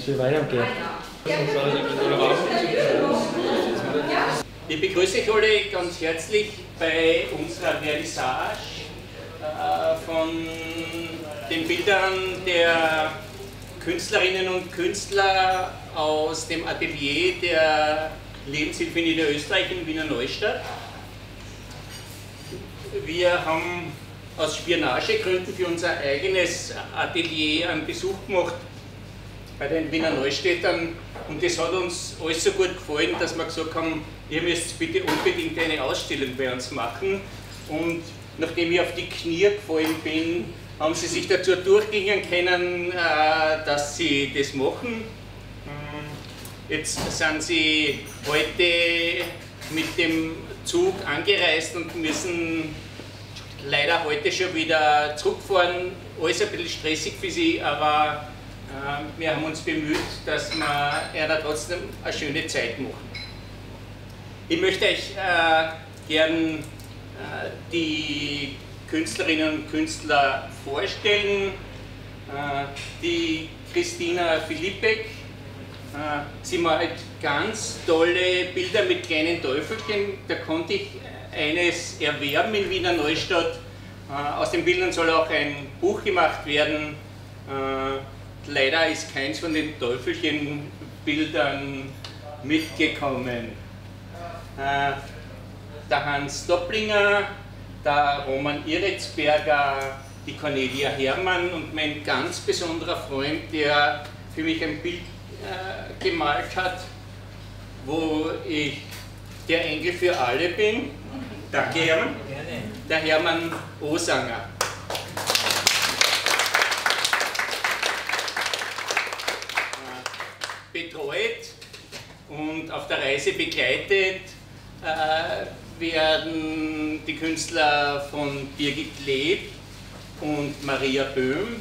soll weitergehen. Ich begrüße euch alle ganz herzlich bei unserer Vernissage von den Bildern der Künstlerinnen und Künstler aus dem Atelier der Lebenshilfe Niederösterreich in Wiener Neustadt. Wir haben aus Spionagegründen für unser eigenes Atelier einen Besuch gemacht bei den Wiener Neustädtern und das hat uns alles so gut gefallen, dass wir gesagt haben, ihr müsst bitte unbedingt eine Ausstellung bei uns machen. Und nachdem ich auf die Knie gefallen bin, haben sie sich dazu durchringen können, dass sie das machen. Jetzt sind sie heute mit dem Zug angereist und müssen leider heute schon wieder zurückfahren. Alles ein bisschen stressig für sie, aber wir haben uns bemüht, dass wir ihnen trotzdem eine schöne Zeit machen. Ich möchte euch gern die Künstlerinnen und Künstler vorstellen. Die Christina Philippek, sie malt ganz tolle Bilder mit kleinen Teufelchen. Da konnte ich eines erwerben in Wiener Neustadt. Aus den Bildern soll auch ein Buch gemacht werden. Leider ist keins von den Teufelchenbildern mitgekommen. Der Hans Dopplinger, der Roman Iritzberger, die Cornelia Herrmann und mein ganz besonderer Freund, der für mich ein Bild gemalt hat, wo ich der Engel für alle bin. Danke, Hermann. Der Hermann Osanger. Betreut und auf der Reise begleitet werden die Künstler von Birgit Leb und Maria Böhm.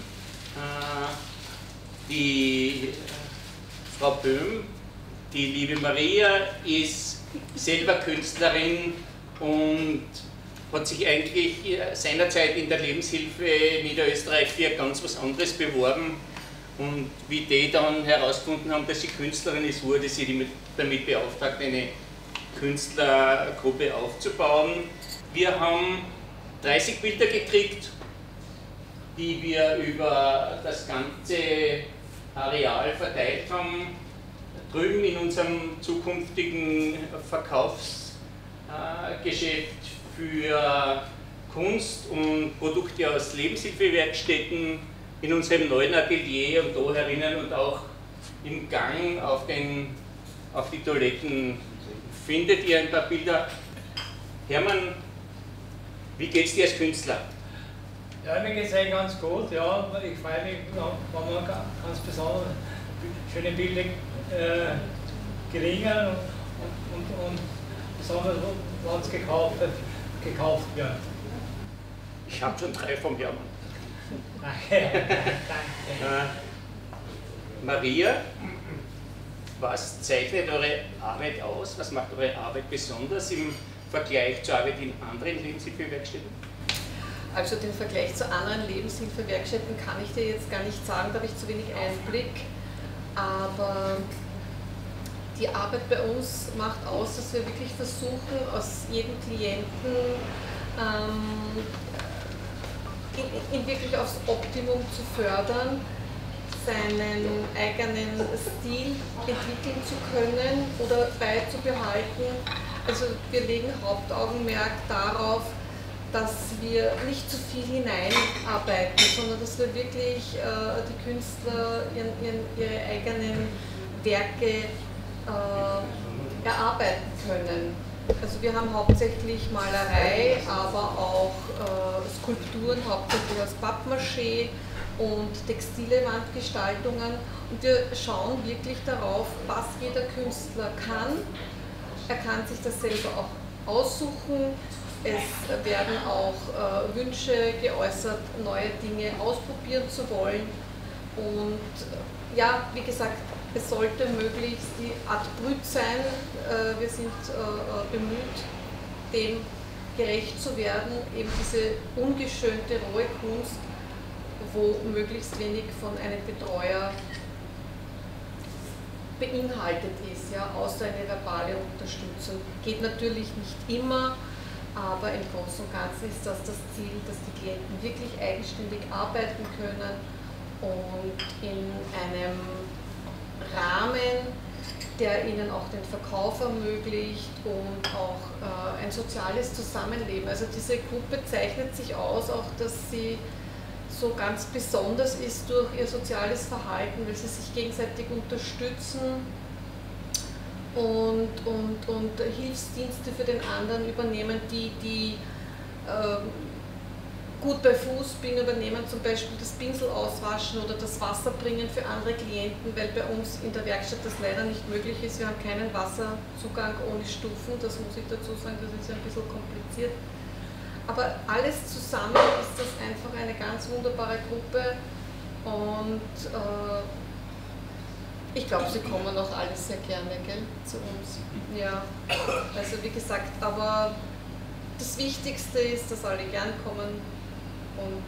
Die Frau Böhm, die liebe Maria, ist selber Künstlerin und hat sich eigentlich seinerzeit in der Lebenshilfe Niederösterreich für ganz was anderes beworben. Und wie die dann herausgefunden haben, dass sie Künstlerin ist, wurde sie damit beauftragt, eine Künstlergruppe aufzubauen. Wir haben 30 Bilder gekriegt, die wir über das ganze Areal verteilt haben. Drüben in unserem zukünftigen Verkaufsgeschäft für Kunst und Produkte aus Lebenshilfewerkstätten, in unserem neuen Atelier und da herinnen und auch im Gang auf die Toiletten findet ihr ein paar Bilder. Hermann, wie geht es dir als Künstler? Ja, mir geht es eigentlich ganz gut. Ja. Ich freue mich, wenn man ganz besonders schöne Bilder gelingen und besonders, wenn es gekauft wird. Ich habe schon 3 vom Hermann. Danke. Maria, was zeichnet eure Arbeit aus? Was macht eure Arbeit besonders im Vergleich zur Arbeit in anderen Lebenshilfewerkstätten? Also den Vergleich zu anderen Lebenshilfewerkstätten kann ich dir jetzt gar nicht sagen, da habe ich zu wenig Einblick. Aber die Arbeit bei uns macht aus, dass wir wirklich versuchen, aus jedem Klienten ihn wirklich aufs Optimum zu fördern, seinen eigenen Stil entwickeln zu können oder beizubehalten. Also wir legen Hauptaugenmerk darauf, dass wir nicht zu viel hineinarbeiten, sondern dass wir wirklich die Künstler ihre eigenen Werke erarbeiten können. Also wir haben hauptsächlich Malerei, aber auch Skulpturen, hauptsächlich aus Pappmaché und textile Wandgestaltungen. Und wir schauen wirklich darauf, was jeder Künstler kann. Er kann sich das selber auch aussuchen. Es werden auch Wünsche geäußert, neue Dinge ausprobieren zu wollen. Und ja, wie gesagt, es sollte möglichst die Art brüt sein. Wir sind bemüht, dem gerecht zu werden, eben diese ungeschönte, rohe Kunst, wo möglichst wenig von einem Betreuer beinhaltet ist, ja, außer eine verbale Unterstützung. Geht natürlich nicht immer, aber im Großen und Ganzen ist das Ziel, dass die Klienten wirklich eigenständig arbeiten können und in einem Rahmen, der ihnen auch den Verkauf ermöglicht und auch ein soziales Zusammenleben. Also diese Gruppe zeichnet sich aus, auch dass sie so ganz besonders ist durch ihr soziales Verhalten, weil sie sich gegenseitig unterstützen und Hilfsdienste für den anderen übernehmen, die gut bei Fuß übernehmen, zum Beispiel das Pinsel auswaschen oder das Wasser bringen für andere Klienten, weil bei uns in der Werkstatt das leider nicht möglich ist. Wir haben keinen Wasserzugang ohne Stufen, das muss ich dazu sagen, das ist ein bisschen kompliziert. Aber alles zusammen ist das einfach eine ganz wunderbare Gruppe und ich glaube, sie kommen auch alle sehr gerne, gell, zu uns. Ja, also wie gesagt, aber das Wichtigste ist, dass alle gern kommen und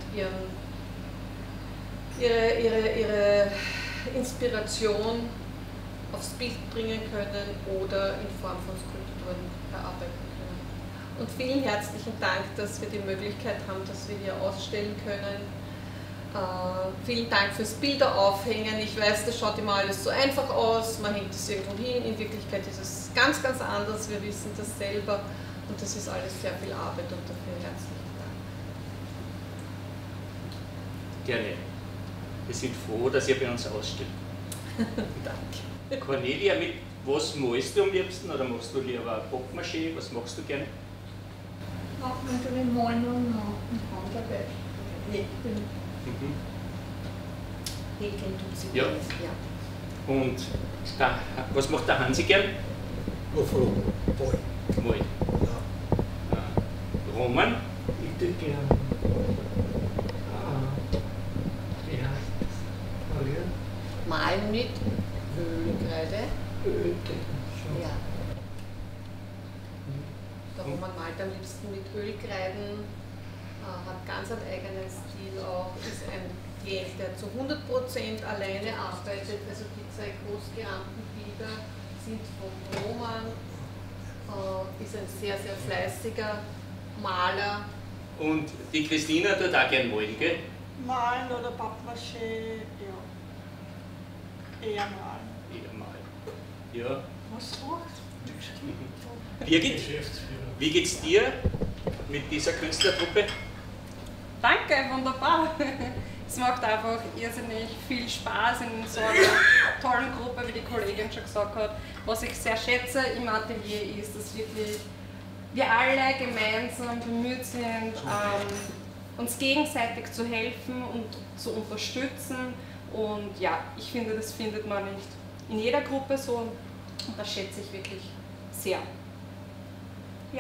ihre Inspiration aufs Bild bringen können oder in Form von Skulpturen erarbeiten können. Und vielen herzlichen Dank, dass wir die Möglichkeit haben, dass wir hier ausstellen können. Vielen Dank fürs Bilder aufhängen. Ich weiß, das schaut immer alles so einfach aus, man hängt es irgendwo hin. In Wirklichkeit ist es ganz, ganz anders. Wir wissen das selber und das ist alles sehr viel Arbeit und dafür herzlichen Dank. Gerne. Wir sind froh, dass ihr bei uns ausstellt. Danke. Cornelia, mit was malst du am liebsten oder machst du lieber Pappmaché? Was machst du gerne? Auch natürlich Malen und Handarbeit. Häkeln. Häkeln tut sie Ja. alles, ja. Und was macht der Hansi gern? Malen. Ja. Roman? Ich tue gern. Wie heißt das? Maria? Malen mit Ölkreide. Schon. Ja. Der Roman malt am liebsten mit Ölkreiden, hat ganz einen eigenen Stil auch, ist ein Klient, der zu 100% alleine arbeitet, also die zwei großgerahmten Bilder sind von Roman, ist ein sehr, sehr fleißiger Maler. Und die Christina tut auch gern malen, gell? Malen oder Pappmaché, ja. Eher malen. Eher malen. Ja. Was macht? Birgit, wie geht's dir mit dieser Künstlergruppe? Danke, wunderbar. Es macht einfach irrsinnig viel Spaß in so einer tollen Gruppe, wie die Kollegin schon gesagt hat. Was ich sehr schätze im Atelier ist, dass wirklich wir alle gemeinsam bemüht sind, uns gegenseitig zu helfen und zu unterstützen. Und ja, ich finde, das findet man nicht in jeder Gruppe so und das schätze ich wirklich sehr. Ja.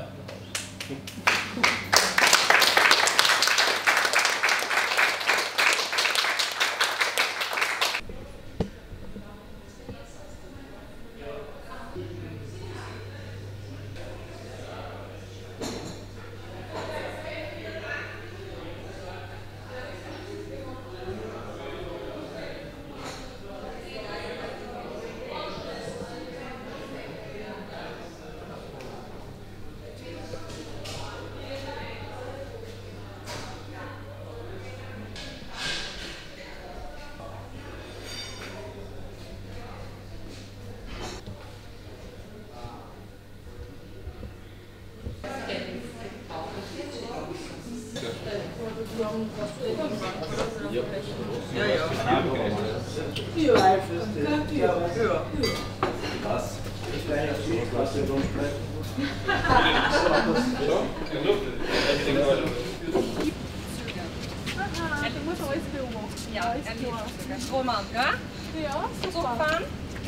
Du musst alles beobachten. Ja, Roman, ja? Ja, So fahren.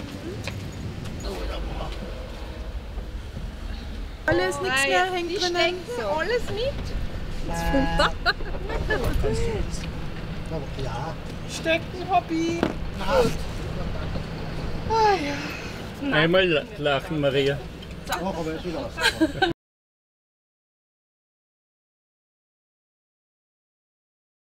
Alles, nichts mehr hängt drinnen. Alles mit. Ja. Stecken, Hobby. Einmal lachen, Maria. Aber es ist wieder raus.